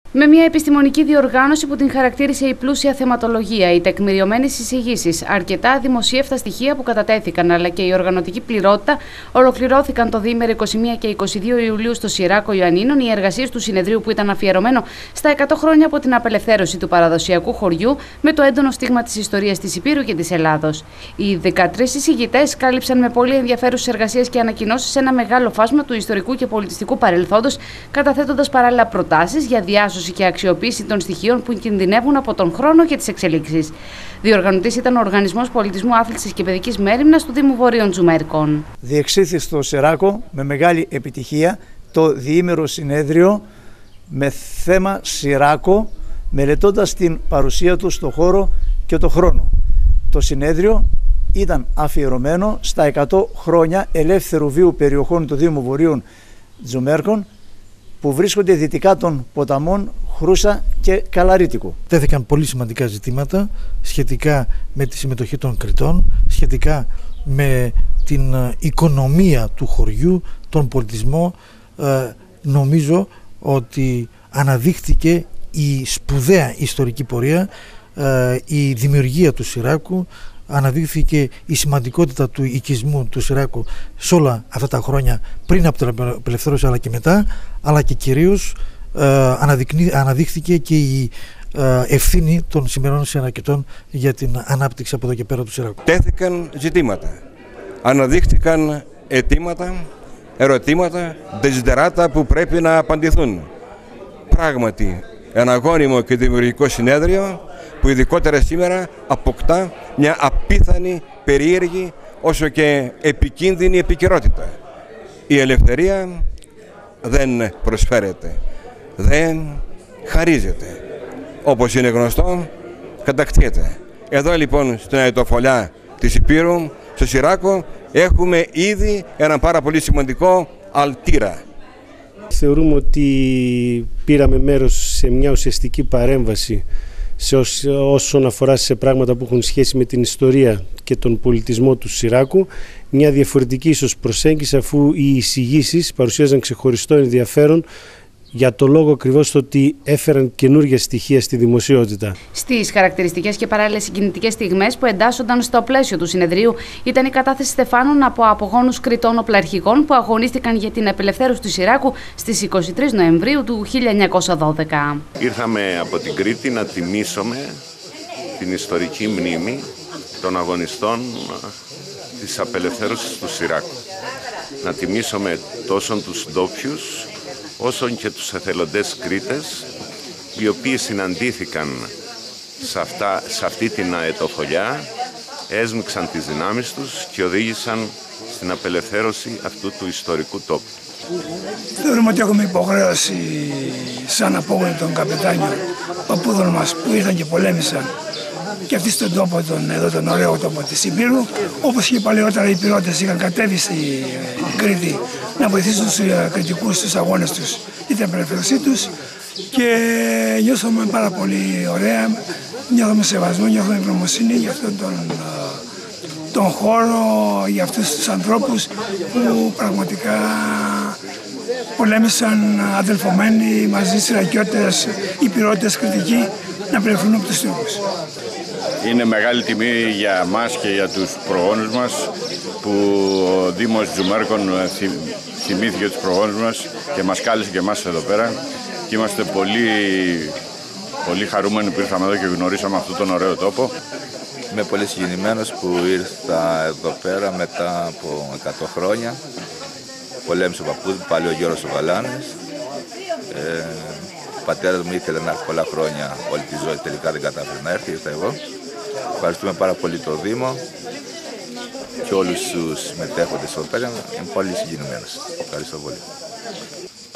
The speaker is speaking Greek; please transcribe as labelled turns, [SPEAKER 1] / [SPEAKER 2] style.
[SPEAKER 1] Με μια επιστημονική διοργάνωση που την χαρακτήρισε η πλούσια θεματολογία, οι τεκμηριωμένες εισηγήσεις, αρκετά δημοσίευτα στοιχεία που κατατέθηκαν αλλά και η οργανωτική πληρότητα, ολοκληρώθηκαν το διήμερο 21 και 22 Ιουλίου στο Συράκο Ιωαννίνων οι εργασίες του συνεδρίου που ήταν αφιερωμένο στα 100 χρόνια από την απελευθέρωση του παραδοσιακού χωριού με το έντονο στίγμα της ιστορίας της Ηπείρου και της Ελλάδος. Οι 13 εισηγητές κάλυψαν με πολύ ενδιαφέρουσες εργασίες και ανακοινώσεις ένα μεγάλο φάσμα του ιστορικού και πολιτιστικού παρελθόντος, καταθέτοντας παράλληλα προτάσεις για διάσωση και αξιοποίηση των στοιχείων που κινδυνεύουν από τον χρόνο και τις εξελίξεις. Διοργανωτής ήταν ο Οργανισμός Πολιτισμού, Άθλησης και Παιδικής Μέριμνας του Δήμου Βορείων Τζουμέρκων.
[SPEAKER 2] Διεξήχθη στο Συράκο με μεγάλη επιτυχία το διήμερο συνέδριο με θέμα Συράκο, μελετώντας την παρουσία του στο χώρο και το χρόνο. Το συνέδριο ήταν αφιερωμένο στα 100 χρόνια ελεύθερου βίου περιοχών του Δήμου Βορείων Τζουμέρκων που βρίσκονται δυτικά των ποταμών Χρούσα και Καλαρίτικου.
[SPEAKER 3] Τέθηκαν πολύ σημαντικά ζητήματα σχετικά με τη συμμετοχή των Κρητών, σχετικά με την οικονομία του χωριού, τον πολιτισμό. Νομίζω ότι αναδείχθηκε η σπουδαία ιστορική πορεία, η δημιουργία του Συράκου, αναδείχθηκε η σημαντικότητα του οικισμού του Συράκου σε όλα αυτά τα χρόνια πριν από την απελευθέρωση αλλά και μετά, αλλά και κυρίως αναδείχθηκε και η ευθύνη των σημερινών Συρακετών για την ανάπτυξη από εδώ και πέρα του Συράκου.
[SPEAKER 4] Τέθηκαν ζητήματα, αναδείχθηκαν αιτήματα, ερωτήματα, δεζιτεράτα που πρέπει να απαντηθούν. Πράγματι, ένα γόνιμο και δημιουργικό συνέδριο που ειδικότερα σήμερα αποκτά μια απίθανη, περίεργη, όσο και επικίνδυνη επικαιρότητα. Η ελευθερία δεν προσφέρεται, δεν χαρίζεται. Όπως είναι γνωστό, κατακτιέται. Εδώ λοιπόν στην αετοφολιά της Ηπείρου, στο Συράκο, έχουμε ήδη ένα πάρα πολύ σημαντικό αλτήρα.
[SPEAKER 5] Θεωρούμε ότι πήραμε μέρος σε μια ουσιαστική παρέμβαση όσον αφορά σε πράγματα που έχουν σχέση με την ιστορία και τον πολιτισμό του Συράκου, μια διαφορετική ίσως προσέγγιση, αφού οι εισηγήσεις παρουσίαζαν ξεχωριστό ενδιαφέρον για το λόγο ακριβώς το ότι έφεραν καινούργια στοιχεία στη δημοσιότητα.
[SPEAKER 1] Στις χαρακτηριστικές και παράλληλες συγκινητικές στιγμές που εντάσσονταν στο πλαίσιο του συνεδρίου ήταν η κατάθεση στεφάνων από απογόνους Κρητών οπλαρχηγών που αγωνίστηκαν για την απελευθέρωση του Συράκου στις 23 Νοεμβρίου του 1912.
[SPEAKER 6] Ήρθαμε από την Κρήτη να τιμήσουμε την ιστορική μνήμη των αγωνιστών της απελευθέρωσης του Συράκου. Να τιμήσουμε τόσο τους ντόπιους όσον και τους εθελοντές Κρήτες, οι οποίοι συναντήθηκαν σε αυτή την αετοφολιά, έσμιξαν τις δυνάμεις τους και οδήγησαν στην απελευθέρωση αυτού του ιστορικού τόπου.
[SPEAKER 7] Θεωρούμε ότι έχουμε υποχρέωση σαν απόγονοι των καπετάνιων παππούδων μας που ήρθαν και πολέμησαν και αυτοί στον τόπο, τον ωραίο τόπο της Ηπείρου, όπως και παλαιότερα οι Ηπειρώτες είχαν κατέβει στην Κρήτη να βοηθήσουν τους κριτικούς στους αγώνες τους για την απελευθέρωσή τους, και νιώθουμε πάρα πολύ ωραία, νιώθουμε σεβασμό, νιώθουμε ευγνωμοσύνη για αυτόν τον χώρο, για αυτούς τους ανθρώπους που πραγματικά πολέμησαν αδελφωμένοι μαζί, Συρακιώτες, Ηπειρώτες, κριτικοί, να απελευθερούν από τους Τούρκους.
[SPEAKER 8] Είναι μεγάλη τιμή για μας και για τους προγόνους μας που ο Δήμος Τζουμέρκων θυμήθηκε τους προγόνους μας και μας κάλεσε και εμάς εδώ πέρα, και είμαστε πολύ χαρούμενοι που ήρθαμε εδώ και γνωρίσαμε αυτόν τον ωραίο τόπο.
[SPEAKER 9] Είμαι πολύ συγκινημένος που ήρθα εδώ πέρα μετά από 100 χρόνια. Πολέμησε ο παππούς μου, πάλι ο Γιώργος ο Βαλάνης. Ο πατέρας μου ήθελε να έρθει πολλά χρόνια, όλη τη ζωή, τελικά δεν κατάφερε να έρθει, ήρθα εγώ. Ευχαριστούμε πάρα πολύ το Δήμο και όλους τους συμμετέχοντες εδώ πέρα. Είμαι πολύ συγκινημένος. Ευχαριστώ πολύ.